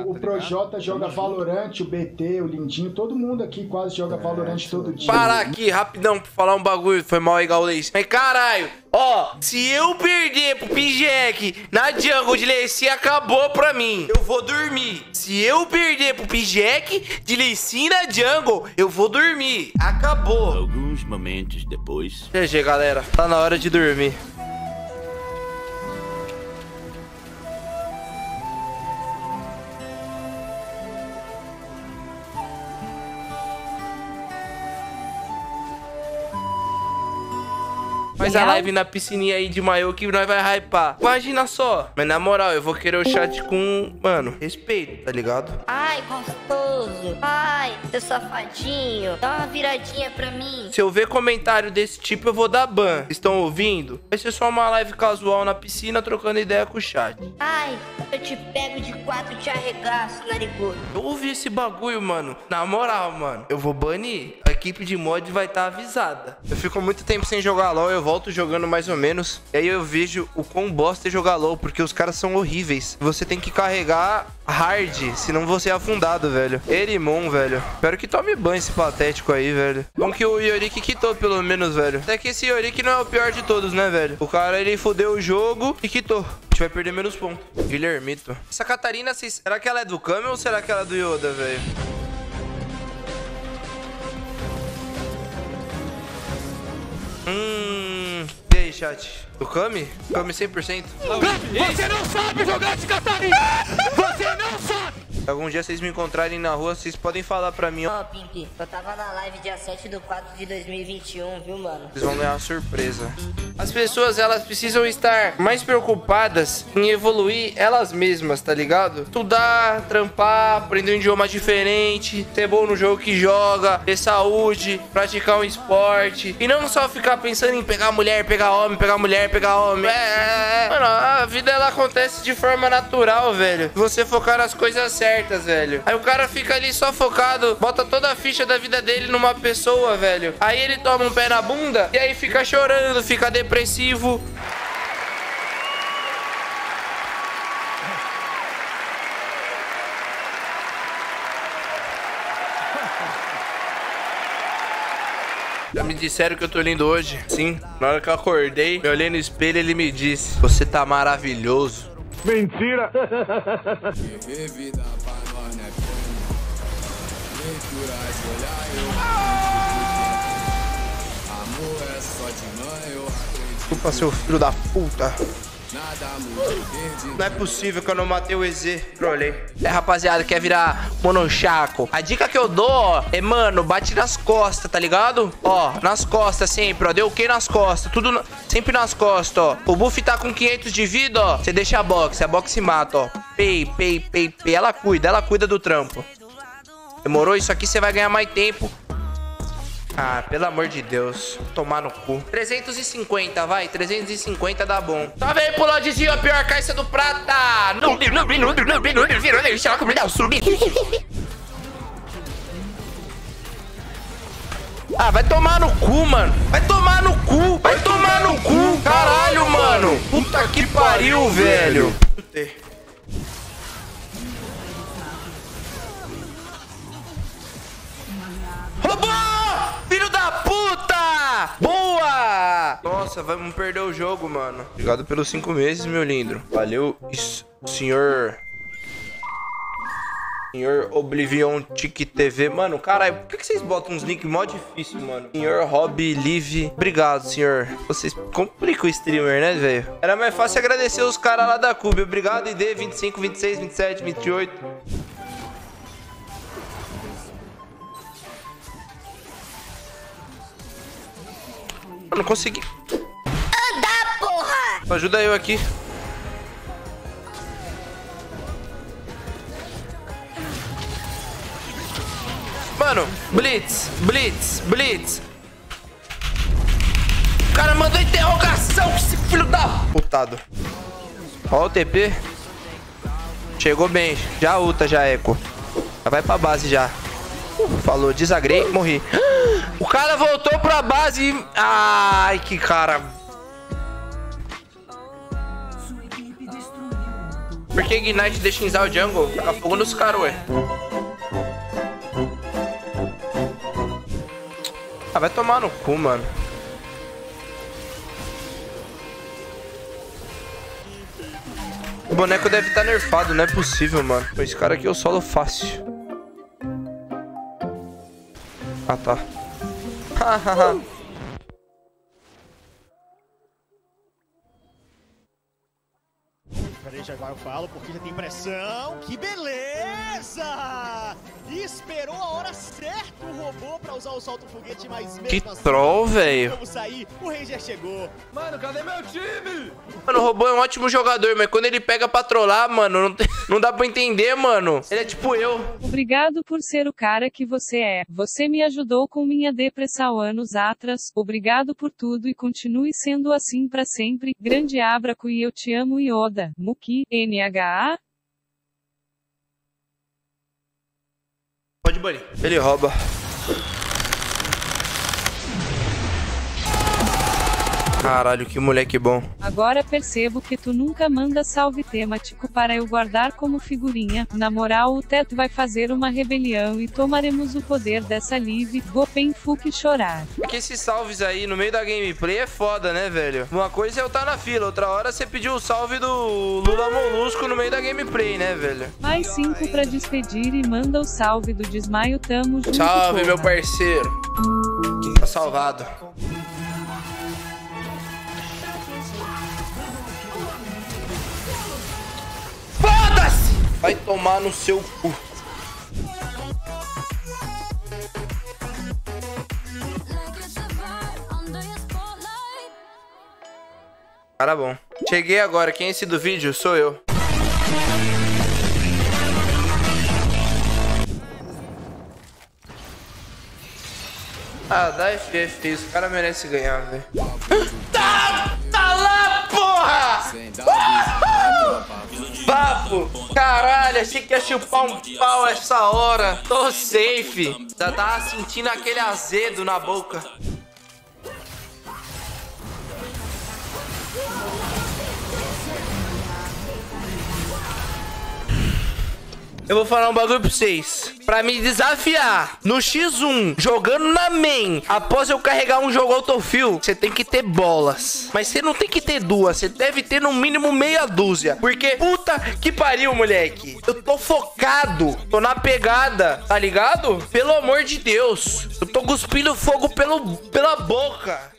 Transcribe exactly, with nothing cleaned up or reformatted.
o, o Projota joga Valorant, o B T, o Lindinho, todo mundo aqui quase joga Valorant todo dia. Parar aqui, rapidão, pra falar um bagulho. Foi mal aí, Gaulês. Mas caralho, ó, se eu perder pro Pijek na jungle de Lecim, acabou pra mim. Eu vou dormir. Se eu perder pro Pijek de Lecim na jungle, eu vou dormir. Acabou. Alguns momentos depois. G G, galera. Tá na hora de dormir. Faz a live na piscininha aí de maiô que nós vai hypar. Imagina só. Mas na moral, eu vou querer o chat com, mano, respeito, tá ligado? Ai, gostoso. Ai, seu safadinho. Dá uma viradinha pra mim. Se eu ver comentário desse tipo, eu vou dar ban. Estão ouvindo? Vai ser só uma live casual na piscina, trocando ideia com o chat. Ai, eu te pego de quatro e te arregaço, narigudo. Eu ouvi esse bagulho, mano. Na moral, mano. Eu vou banir. A equipe de mod vai estar avisada. Eu fico muito tempo sem jogar LOL, eu volto jogando mais ou menos. E aí eu vejo o quão bosta é jogar LOL, porque os caras são horríveis. Você tem que carregar hard, senão você é afundado, velho. Erimon, velho. Espero que tome banho esse patético aí, velho. Bom que o Yorick quitou, pelo menos, velho. Até que esse Yorick não é o pior de todos, né, velho? O cara, ele fodeu o jogo e quitou. A gente vai perder menos pontos. Guilhermito. Essa Catarina, será que ela é do Kami ou será que ela é do Yoda, velho? Hum... E aí, chat? Do Kami? Kami cem por cento? Você não sabe jogar de Catarina! Você não sabe! Se algum dia vocês me encontrarem na rua, vocês podem falar pra mim, ó. Ó, oh, Pimp, eu tava na live dia sete do quatro de dois mil e vinte e um, viu, mano? Vocês vão ganhar uma surpresa. As pessoas, elas precisam estar mais preocupadas em evoluir elas mesmas, tá ligado? Estudar, trampar, aprender um idioma diferente, ser bom no jogo que joga, ter saúde, praticar um esporte. E não só ficar pensando em pegar mulher, pegar homem, pegar mulher, pegar homem. É, é, é. Mano, a vida, ela acontece de forma natural, velho. Você focar nas coisas certas, velho. Aí o cara fica ali só focado, bota toda a ficha da vida dele numa pessoa, velho. Aí ele toma um pé na bunda e aí fica chorando, fica depressivo. Já me disseram que eu tô lindo hoje. Sim, na hora que eu acordei, me olhei no espelho, ele me disse: você tá maravilhoso. Mentira! Desculpa, seu filho da puta. Não é possível que eu não matei o E Z. Trolei. É, rapaziada, quer virar monochaco? A dica que eu dou, ó, é, mano, bate nas costas, tá ligado? Ó, nas costas sempre, ó. Deu o que nas costas? Tudo na... sempre nas costas, ó. O buff tá com quinhentos de vida, ó. Você deixa a box, a box mata, ó. Pei, pei, pei, pei. Ela cuida, ela cuida do trampo. Demorou? Isso aqui você vai ganhar mais tempo. Ah, pelo amor de Deus. Tomar no cu. trezentos e cinquenta, vai. trezentos e cinquenta dá bom. Tá vendo pro lodezinho a pior caixa do prata. Ah, vai tomar no cu, mano. Vai tomar no cu. Vai tomar no cu. Caralho, mano. Puta que pariu, velho. Roubou! Filho da puta! Boa! Nossa, vamos perder o jogo, mano. Obrigado pelos cinco meses, meu lindo. Valeu, isso, senhor... Senhor Oblivion Tic T V. Mano, caralho, por que, que vocês botam uns links mó difícil, mano? Senhor Hobby Live. Obrigado, senhor. Vocês complicam o streamer, né, velho? Era mais fácil agradecer os caras lá da Cube. Obrigado, I D vinte e cinco, vinte e seis, vinte e sete, vinte e oito. Eu não consegui. Anda, porra! Ajuda eu aqui. Mano, blitz, blitz, blitz. O cara mandou interrogação, esse filho da... Putado. Ó o T P. Chegou bem, já ulta, já eco. Já vai pra base já. Uh, falou, desagrei, morri. O cara voltou pra base e... Ai, que cara... Por que Ignite deixa inzar o jungle? Taca fogo nos caras, ué. Ah, vai tomar no cu, mano. O boneco deve estar nerfado, não é possível, mano. Esse cara aqui eu solo fácil. Ah, tá. Hahaha. Peraí, já eu falo porque já tem pressão. Que beleza! Esperou a hora certa o robô pra usar o salto foguete, mas mesmo que assim, troll, velho. Vamos sair, o Ranger chegou. Mano, cadê meu time? Mano, o robô é um ótimo jogador, mas quando ele pega pra trollar, mano, não, tem, não dá pra entender, mano. Ele é tipo eu. Obrigado por ser o cara que você é. Você me ajudou com minha depressão anos atrás. Obrigado por tudo e continue sendo assim pra sempre. Grande abraço e eu te amo, Yoda. Muki, N H A. Pode banir. Ele rouba. Caralho, que moleque bom. Agora percebo que tu nunca manda salve temático para eu guardar como figurinha. Na moral, o Teto vai fazer uma rebelião e tomaremos o poder dessa live. Gopen Fuck chorar. Porque esses salves aí no meio da gameplay é foda, né, velho? Uma coisa é eu tá na fila, outra hora você pediu o salve do Lula Molusco no meio da gameplay, né, velho? Mais cinco pra despedir e manda o salve do desmaio, tamo junto. Salve, porra. meu parceiro. Tá salvado. Foda-se! Vai tomar no seu cu. Cara bom. Cheguei agora. Quem é esse do vídeo? Sou eu. Ah, dá F F. Esse cara merece ganhar, velho. Tá, tá lá, porra! Papo! Caralho, achei que ia chupar um pau essa hora. Tô safe. Já tava sentindo aquele azedo na boca. Eu vou falar um bagulho pra vocês. Pra me desafiar no X um, jogando na main, após eu carregar um jogo autofill, você tem que ter bolas. Mas você não tem que ter duas, você deve ter no mínimo meia dúzia. Porque, puta que pariu, moleque. Eu tô focado, tô na pegada, tá ligado? Pelo amor de Deus. Eu tô cuspindo fogo pelo, pela boca.